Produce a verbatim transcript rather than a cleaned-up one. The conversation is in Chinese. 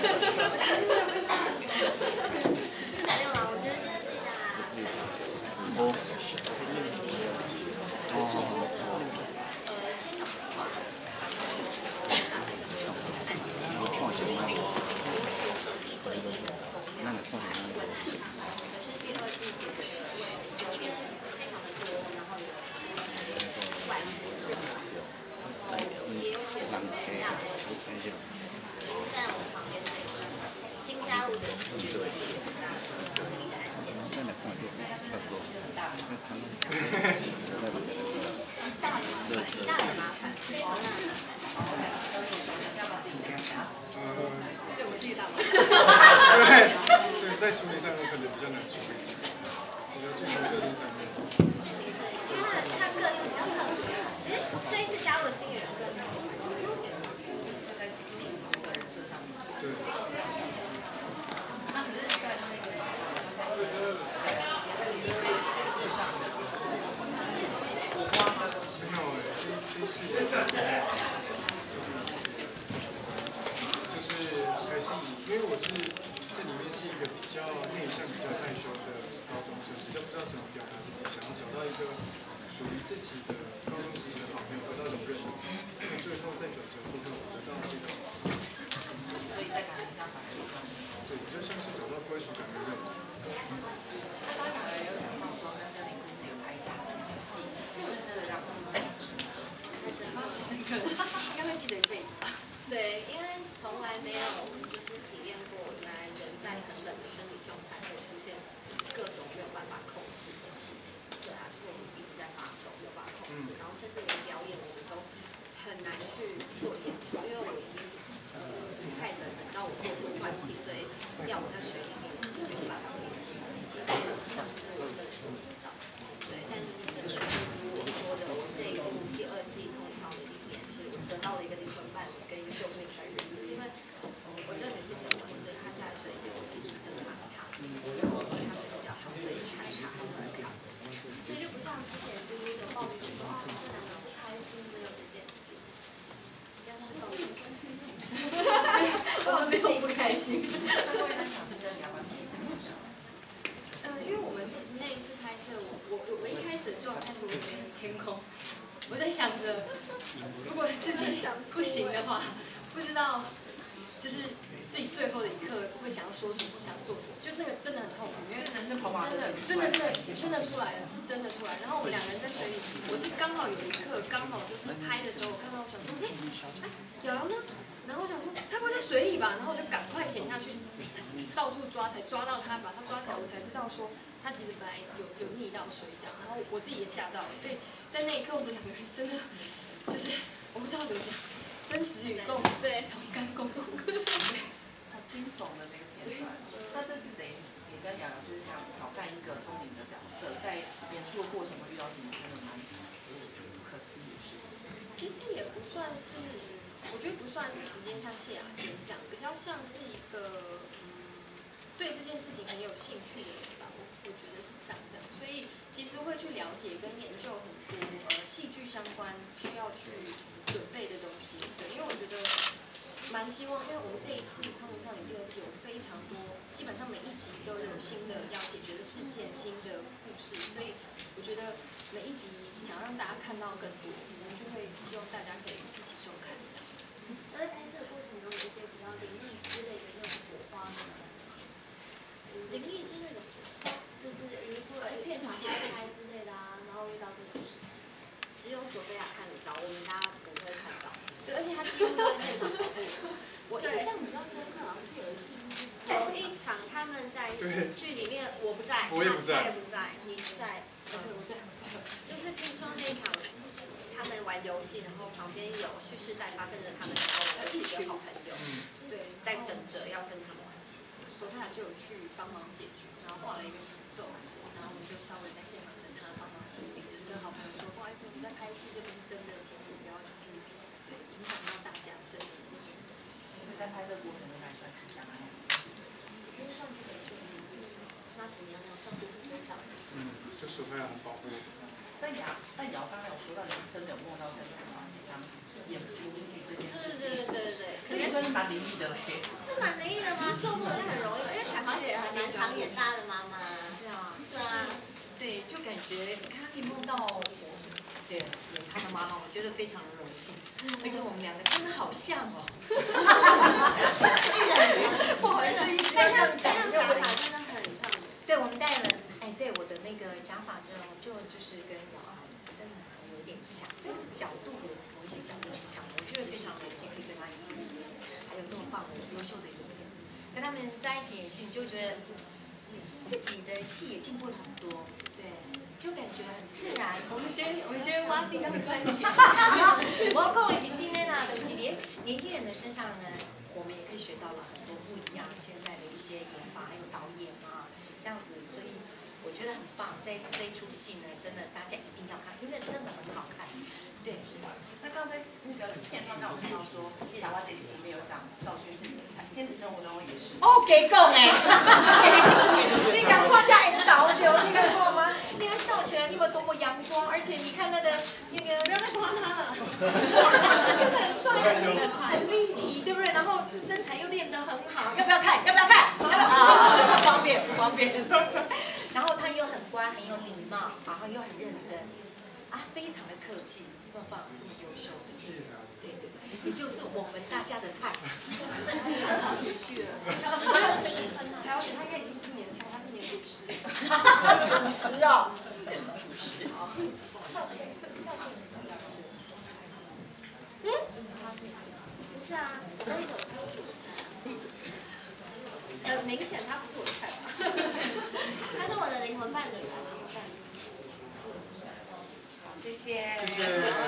没有啦，我觉得第二季啊， 哦。哦。 呃，新的文化，发现更多有趣的案件，也可以设立对应的公庙问世。可是第二季解决的问题就变得非常的多，然后有外界的，也有解决了大多数。在我们旁边这一个新加入的新剧是有很大的争议的案件。极大的麻烦，极大的麻烦，非常大的麻烦。 呃， 对，我是一个大麻烦。 对，所以在处理上有可能比较难处理。我觉得剧情设定上面。 剧情设定，因为他他个性比较特殊啊。其实这一次加入的新演员个性还蛮特别的。 对。就是还是以，因为我是在里面是一个比较内向、比较害羞的高中生，比较不知道怎么表达自己，想要找到一个属于自己的高中时期的好朋友，得到一种认同。那最后在转折部分，我得到这个，对，比较像是找到归属感的认同。 应该会记得一辈子吧？对，因为从来没有就是体验过，原来人在很冷的生理状态会出现各种没有办法控制的事情。对啊，就是我们一直在发抖，没有办法控制，然后甚至连表演我们都很难去做演出，因为我已经呃太冷，冷到我过度换气，所以要我在水里面是没有办法呼吸，基本上是我真的做不到。对，但就是这个如我说的，我这一部第二季同一场的理念是我得到了一个灵魂伴侣跟一个救命恩人，因为我真的很谢谢我，我觉得他在水里我其实真的蛮怕的，然后他水比较好，所以看他好好看。所以就不像之前就是有抱怨说啊，这两个不开心没有这件事，要释放我不开心，我自己不开心。呃，因为我们其实那一次拍摄，我我我一开始的状态是我只能天空，我在想着，如果自己不行的话，不知道就是自己最后的一刻会想要说什么，想要做什么，就那个真的很痛苦，因为真的真的真的真的出来了，是真的出来。然后我们两个人在水里，我是刚好有一刻刚好就是拍的时候，我看到我想说，哎、欸，哎，瑶瑶呢？然后我想说，他不会在水里吧？然后我就赶快潜下去，到处抓，才抓到他，把他抓起来，我才知道说他其实本来有有溺到水这样。然后我自己也吓到了，所以在那一刻我们两个人真的就是我不知道怎么讲，生死与共，对，同甘共苦，对， 好惊悚的那个片段。那这次等于你跟瑶瑶就是想挑战一个通灵的角色，在演出的过程会遇到什么真的蛮不可思议的事情？ 其实也不算是，我觉得不算是直接像谢雅娟这样，比较像是一个嗯对这件事情很有兴趣的人吧。我我觉得是像这样，所以其实会去了解跟研究很多呃戏剧相关需要去准备的东西。对，因为我觉得蛮希望，因为我们这一次《通灵少女》第二季有非常多，基本上每一集都有新的要解决的事件、新的故事，所以我觉得每一集想让大家看到更多，我们就会希望大家可以一起收看这样。那在拍摄的过程中，有一些比较灵异之类的那种火花吗？灵异之类的火花，就是如果片场拍拍之类的啊，然后遇到这种事情，只有索菲亚看得到，我们大家不会看到。对，而且他几乎都在现场保护我。我印象比较深刻，好像是有一次，有一场他们在剧里面，我不在， 我也不在， 他也不在，你在，对，我在，我在。就是听说那一场他们玩游戏，然后旁边有蓄势待发，跟着他们玩游戏的好朋友，对，在等着要跟他们玩游戏。索菲亚就有去帮忙解决，然后画了一个符咒，然后我们就稍微在现场等他帮忙处理，就是跟好朋友说，不好意思，我们在拍戏，这不是真的，请你不要就是对影响到大家生命或什么的。 所以在拍摄过程中还算是相安无事。 我觉得算是很顺利，就是妈祖娘娘上度是真的。 嗯，就索菲亚很保护我。 但瑶，但瑶刚刚有说到，你是真的有梦到跟陈华姐他们演舞剧这件对事情， 对对对对， 这也算是蛮灵异的嘞。 这蛮灵异的吗？做梦就很容易，因为彩华姐很蛮常演大的妈妈。 是啊， 对啊， 对，就感觉她可以梦到我，对，演她的妈妈，我觉得非常的荣幸，而且我们两个真的好像哦。 记得很不好意思，一直但要这像样讲， 这样假发真的很像。 对，我们戴了，哎，对我的那个假发之后，就就是跟瑶真的有点像，就角度某一些角度是像的，我觉得非常荣幸可以跟她一起演戏，还有这么棒的优秀的演员，跟他们在一起演戏，你就觉得自己的戏也进步了很多，对，就感觉很自然。 我们先我们先挖第一张专辑。 我要跟我一起今天啊，对不起，连年轻人的身上呢，我们也可以学到了很多不一样现在的一些演法，还有导演啊，这样子，所以我觉得很棒。这这一出戏呢，真的大家一定要看，因为真的很好看。对。 那刚刚在那个片段，刚我看到说，台湾这戏里面有讲少勋是你的菜，现实生活中也是。 哦，给讲哎，你敢夸家引导流，你看过吗？那个笑起来，你们多么阳光，而且你看他的那个， 不要再夸他了。 是真的很帅，很很立体，对不对？然后身材又练得很好，要不要看？要不要看？要不要？啊，不方便，不方便。然后他又很乖，很有礼貌，然后又很认真，啊，非常的客气，这么棒，这么优秀。对对，也就是我们大家的菜。 好一句了。彩华姐她应该已经不是你的菜，她是你的主食。 主食哦。 嗯？不是啊，我都一直有猜不是我的菜。很明显，她不是我的菜吧？她是我的灵魂伴侣啊，灵魂伴侣。 谢谢。 谢谢。